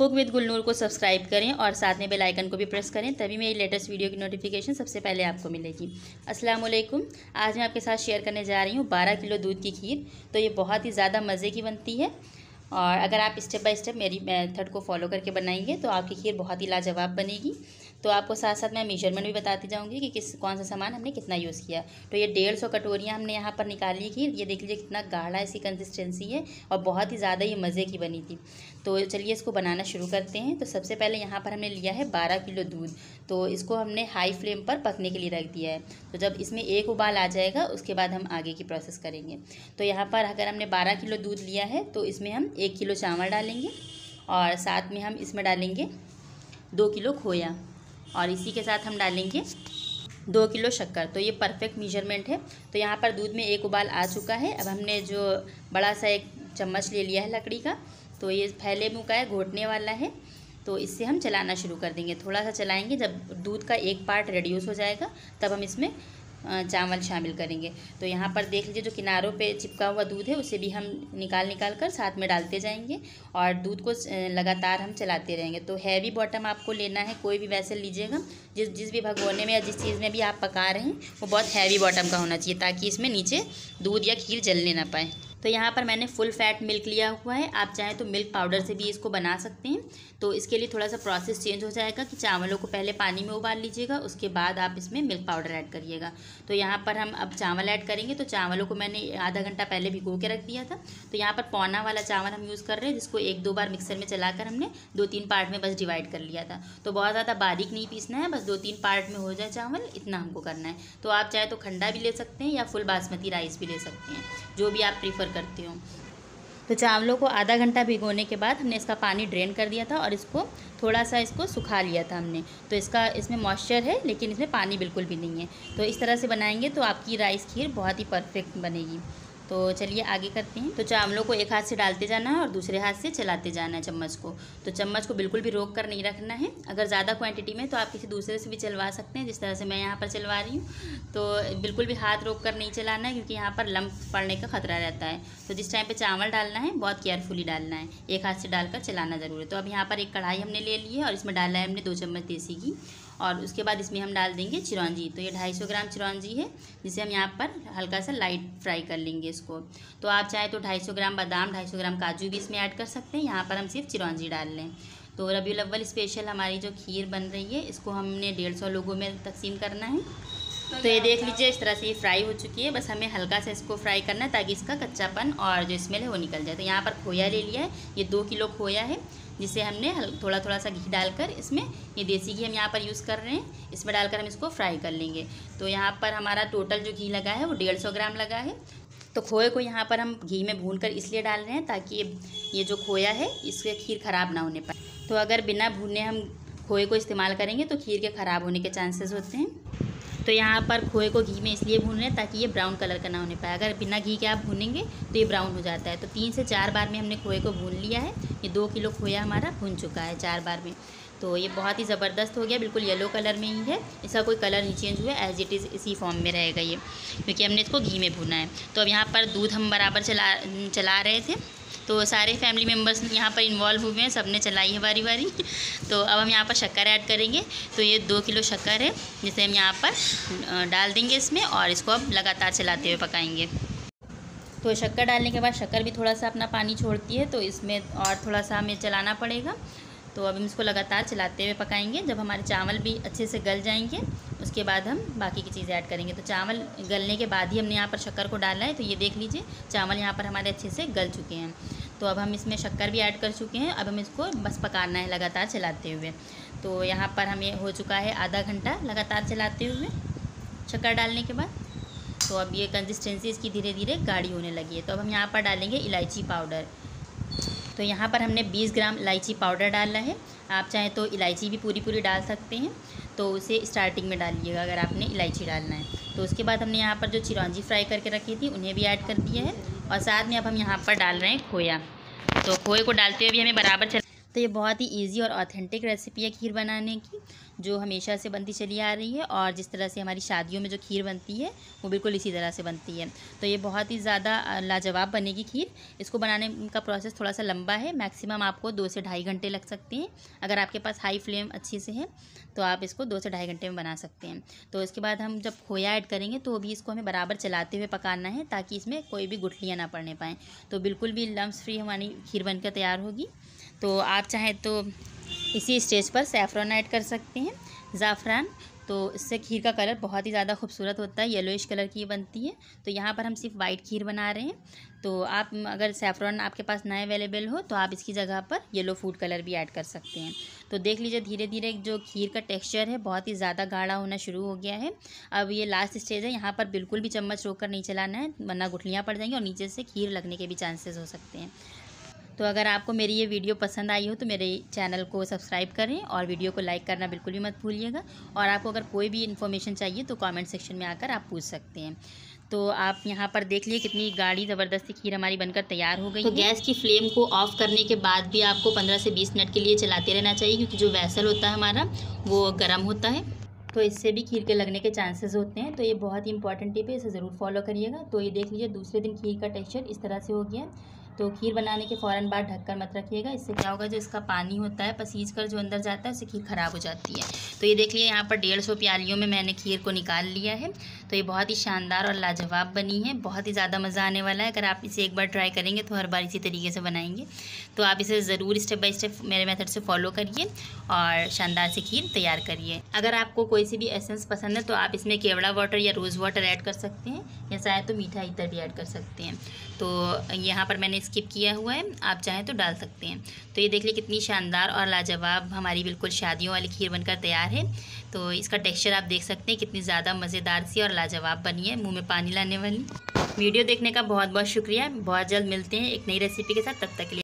Cook with गुलनूर को subscribe करें और साथ में बेल आइकन को भी प्रेस करें, तभी मेरी लेटेस्ट वीडियो की नोटिफिकेशन सबसे पहले आपको मिलेगी। अस्सलाम वालेकुम। आज मैं आपके साथ शेयर करने जा रही हूँ 12 किलो दूध की खीर। तो ये बहुत ही ज़्यादा मज़े की बनती है और अगर आप स्टेप बाय स्टेप मेरी मेथड को फॉलो करके बनाएंगे तो आपकी खीर बहुत ही लाजवाब बनेगी। तो आपको साथ साथ मैं मेजरमेंट भी बताती जाऊंगी कि कौन सा सामान हमने कितना यूज़ किया। तो ये 150 कटोरियाँ हमने यहाँ पर निकाली खीर। ये देख लीजिए कितना गाढ़ा इसकी कंसिस्टेंसी है और बहुत ही ज़्यादा ये मज़े की बनी थी। तो चलिए इसको बनाना शुरू करते हैं। तो सबसे पहले यहाँ पर हमने लिया है 12 किलो दूध। तो इसको हमने हाई फ्लेम पर पकने के लिए रख दिया है। तो जब इसमें एक उबाल आ जाएगा उसके बाद हम आगे की प्रोसेस करेंगे। तो यहाँ पर अगर हमने 12 किलो दूध लिया है तो इसमें हम 1 किलो चावल डालेंगे और साथ में हम इसमें डालेंगे 2 किलो खोया और इसी के साथ हम डालेंगे 2 किलो शक्कर। तो ये परफेक्ट मेजरमेंट है। तो यहाँ पर दूध में एक उबाल आ चुका है। अब हमने जो बड़ा सा एक चम्मच ले लिया है लकड़ी का, तो ये फैले मुँह का है, घोटने वाला है। तो इससे हम चलाना शुरू कर देंगे। थोड़ा सा चलाएंगे, जब दूध का एक पार्ट रिड्यूस हो जाएगा तब हम इसमें चावल शामिल करेंगे। तो यहाँ पर देख लीजिए जो किनारों पे चिपका हुआ दूध है उसे भी हम निकाल कर साथ में डालते जाएंगे और दूध को लगातार हम चलाते रहेंगे। तो हैवी बॉटम आपको लेना है, कोई भी वैसे लीजिएगा जिस भी भगोने में या जिस चीज़ में भी आप पका रहे हैं वो बहुत हैवी बॉटम का होना चाहिए ताकि इसमें नीचे दूध या खीर जलने ना पाए। तो यहाँ पर मैंने फुल फैट मिल्क लिया हुआ है। आप चाहें तो मिल्क पाउडर से भी इसको बना सकते हैं। तो इसके लिए थोड़ा सा प्रोसेस चेंज हो जाएगा कि चावलों को पहले पानी में उबाल लीजिएगा, उसके बाद आप इसमें मिल्क पाउडर ऐड करिएगा। तो यहाँ पर हम अब चावल ऐड करेंगे। तो चावलों को मैंने आधा घंटा पहले भिगो के रख दिया था। तो यहाँ पर पौना वाला चावल हम यूज़ कर रहे हैं, जिसको 1-2 बार मिक्सर में चलाकर हमने 2-3 पार्ट में बस डिवाइड कर लिया था। तो बहुत ज़्यादा बारीक नहीं पीसना है, बस 2-3 पार्ट में हो जाए चावल, इतना हमको करना है। तो आप चाहे तो खंडा भी ले सकते हैं या फुल बासमती राइस भी ले सकते हैं, जो भी आप प्रीफर करते हो। तो चावलों को आधा घंटा भिगोने के बाद हमने इसका पानी ड्रेन कर दिया था और इसको थोड़ा सा सुखा लिया था हमने। तो इसमें मॉइस्चर है लेकिन इसमें पानी बिल्कुल भी नहीं है। तो इस तरह से बनाएंगे तो आपकी राइस खीर बहुत ही परफेक्ट बनेगी। तो चलिए आगे करते हैं। तो चावलों को एक हाथ से डालते जाना है और दूसरे हाथ से चलाते जाना है चम्मच को। तो चम्मच को बिल्कुल भी रोक कर नहीं रखना है। अगर ज़्यादा क्वांटिटी में तो आप किसी दूसरे से भी चलवा सकते हैं, जिस तरह से मैं यहाँ पर चलवा रही हूँ। तो बिल्कुल भी हाथ रोक कर नहीं चलाना है क्योंकि यहाँ पर लम्प पड़ने का खतरा रहता है। तो जिस टाइम पर चावल डालना है बहुत केयरफुली डालना है, एक हाथ से डालकर चलाना ज़रूर है। तो अब यहाँ पर एक कढ़ाई हमने ले ली है और इसमें डाला है हमने 2 चम्मच देसी घी और उसके बाद इसमें हम डाल देंगे चिरौंजी। तो ये 250 ग्राम चिरौंजी है, जिसे हम यहाँ पर हल्का सा लाइट फ्राई कर लेंगे इसको। तो आप चाहे तो 250 ग्राम बादाम, 250 ग्राम काजू भी इसमें ऐड कर सकते हैं। यहाँ पर हम सिर्फ चिरौंजी डाल लें। तो रबीउल अव्वल स्पेशल हमारी जो खीर बन रही है इसको हमने 150 लोगों में तकसीम करना है। तो ये देख लीजिए इस तरह से ये फ्राई हो चुकी है। बस हमें हल्का सा इसको फ्राई करना है ताकि इसका कच्चापन और जो स्मेल है वो निकल जाए। तो यहाँ पर खोया ले लिया है, ये 2 किलो खोया है, जिसे हमने थोड़ा थोड़ा सा घी डालकर इसमें, ये देसी घी हम यहाँ पर यूज़ कर रहे हैं, इसमें डालकर हम इसको फ्राई कर लेंगे। तो यहाँ पर हमारा टोटल जो घी लगा है वो 150 ग्राम लगा है। तो खोए को यहाँ पर हम घी में भूनकर इसलिए डाल रहे हैं ताकि ये जो खोया है इससे खीर ख़राब ना होने पाए। तो अगर बिना भूने हम खोए को इस्तेमाल करेंगे तो खीर के ख़राब होने के चांसेस होते हैं। तो यहाँ पर खोए को घी में इसलिए भून रहे हैं ताकि ये ब्राउन कलर का ना होने पाए। अगर बिना घी के आप भूनेंगे तो ये ब्राउन हो जाता है। तो 3 से 4 बार में हमने खोए को भून लिया है। ये 2 किलो खोया हमारा भून चुका है 4 बार में। तो ये बहुत ही ज़बरदस्त हो गया, बिल्कुल येलो कलर में ही है, इसका कोई कलर नहीं चेंज हुआ, एज इट इज़ इसी फॉर्म में रहेगा ये, क्योंकि हमने इसको घी में भूना है। तो अब यहाँ पर दूध हम बराबर चला रहे थे। तो सारे फैमिली मेम्बर्स यहाँ पर इन्वॉल्व हुए हैं, सब ने चलाई है बारी बारी। तो अब हम यहाँ पर शक्कर ऐड करेंगे। तो ये 2 किलो शक्कर है, जिसे हम यहाँ पर डाल देंगे इसमें और इसको अब लगातार चलाते हुए पकाएंगे। तो शक्कर डालने के बाद शक्कर भी थोड़ा सा अपना पानी छोड़ती है, तो इसमें और थोड़ा सा हमें चलाना पड़ेगा। तो अब हम इसको लगातार चलाते हुए पकाएंगे। जब हमारे चावल भी अच्छे से गल जाएंगे उसके बाद हम बाकी की चीज़ें ऐड करेंगे। तो चावल गलने के बाद ही हमने यहाँ पर शक्कर को डाला है। तो ये देख लीजिए चावल यहाँ पर हमारे अच्छे से गल चुके हैं। तो अब हम इसमें शक्कर भी ऐड कर चुके हैं। अब हम इसको बस पकाना है लगातार चलाते हुए। तो यहाँ पर हमें हो चुका है आधा घंटा लगातार चलाते हुए शक्कर डालने के बाद। तो अब ये कंसिस्टेंसी इसकी धीरे धीरे गाढ़ी होने लगी है। तो अब हम यहाँ पर डालेंगे इलायची पाउडर। तो यहाँ पर हमने 20 ग्राम इलायची पाउडर डाला है। आप चाहें तो इलायची भी पूरी डाल सकते हैं, तो उसे स्टार्टिंग में डालिएगा अगर आपने इलायची डालना है। तो उसके बाद हमने यहाँ पर जो चिरौंजी फ्राई करके रखी थी उन्हें भी ऐड कर दिया है और साथ में अब हम यहाँ पर डाल रहे हैं खोया। तो खोए को डालते हुए भी हमें तो ये बहुत ही इजी और ऑथेंटिक रेसिपी है खीर बनाने की, जो हमेशा से बनती चली आ रही है और जिस तरह से हमारी शादियों में जो खीर बनती है वो बिल्कुल इसी तरह से बनती है। तो ये बहुत ही ज़्यादा लाजवाब बनेगी खीर। इसको बनाने का प्रोसेस थोड़ा सा लंबा है, मैक्सिमम आपको 2 से ढाई घंटे लग सकते हैं। अगर आपके पास हाई फ्लेम अच्छी से है तो आप इसको 2 से ढाई घंटे में बना सकते हैं। तो इसके बाद हम जब खोया ऐड करेंगे तो भी इसको हमें बराबर चलाते हुए पकाना है, ताकि इसमें कोई भी गुठलियाँ ना पड़ने पाएँ। तो बिल्कुल भी लम्स फ्री हमारी खीर बनकर तैयार होगी। तो आप चाहें तो इसी स्टेज पर सैफ़रॉन ऐड कर सकते हैं, ज़ाफ़रान। तो इससे खीर का कलर बहुत ही ज़्यादा खूबसूरत होता है, येलोइश कलर की बनती है। तो यहाँ पर हम सिर्फ वाइट खीर बना रहे हैं। तो आप अगर सैफ़रॉन आपके पास ना अवेलेबल हो तो आप इसकी जगह पर येलो फूड कलर भी ऐड कर सकते हैं। तो देख लीजिए धीरे धीरे जो खीर का टेक्सचर है बहुत ही ज़्यादा गाढ़ा होना शुरू हो गया है। अब ये लास्ट स्टेज है, यहाँ पर बिल्कुल भी चम्मच रोक कर नहीं चलाना है, वरना गुठलियाँ पड़ जाएंगी और नीचे से खीर लगने के भी चांसेस हो सकते हैं। तो अगर आपको मेरी ये वीडियो पसंद आई हो तो मेरे चैनल को सब्सक्राइब करें और वीडियो को लाइक करना बिल्कुल भी मत भूलिएगा। और आपको अगर कोई भी इन्फॉर्मेशन चाहिए तो कमेंट सेक्शन में आकर आप पूछ सकते हैं। तो आप यहाँ पर देख लिए कितनी गाढ़ी ज़बरदस्ती खीर हमारी बनकर तैयार हो गई। तो गैस की फ्लेम को ऑफ करने के बाद भी आपको 15 से 20 मिनट के लिए चलाते रहना चाहिए, क्योंकि जो वेसल होता है हमारा वो गर्म होता है, तो इससे भी खीर के लगने के चांसेस होते हैं। तो ये बहुत ही इंपॉर्टेंट टिप है, इसे ज़रूर फॉलो करिएगा। तो ये देख लीजिए दूसरे दिन खीर का टेक्सचर इस तरह से हो गया। तो खीर बनाने के फ़ौरन बाद ढककर मत रखिएगा, इससे क्या होगा जो इसका पानी होता है पसीज कर जो अंदर जाता है उससे खीर ख़राब हो जाती है। तो ये देख लिए यहाँ पर 150 प्यालियों में मैंने खीर को निकाल लिया है। तो ये बहुत ही शानदार और लाजवाब बनी है, बहुत ही ज़्यादा मज़ा आने वाला है। अगर आप इसे एक बार ट्राई करेंगे तो हर बार इसी तरीके से बनाएंगे। तो आप इसे ज़रूर स्टेप बाय स्टेप मेरे मेथड से फॉलो करिए और शानदार सी खीर तैयार करिए। अगर आपको कोई सी भी एसेंस पसंद है तो आप इसमें केवड़ा वाटर या रोज़ वाटर ऐड कर सकते हैं, या चाहे तो मीठा इत्र भी ऐड कर सकते हैं। तो यहाँ पर मैंने स्किप किया हुआ है, आप चाहें तो डाल सकते हैं। तो ये देख लीजिए कितनी शानदार और लाजवाब हमारी बिल्कुल शादियों वाली खीर बनकर तैयार है। तो इसका टेक्सचर आप देख सकते हैं कितनी ज़्यादा मज़ेदार सी और लाजवाब बनी है, मुंह में पानी लाने वाली। वीडियो देखने का बहुत बहुत शुक्रिया। बहुत जल्द मिलते हैं एक नई रेसिपी के साथ, तब तक के लिए